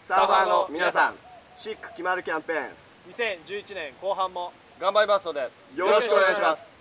サーファーの皆さん、シック決まるキャンペーン 2011年後半も頑張りますのでよろしくお願いします。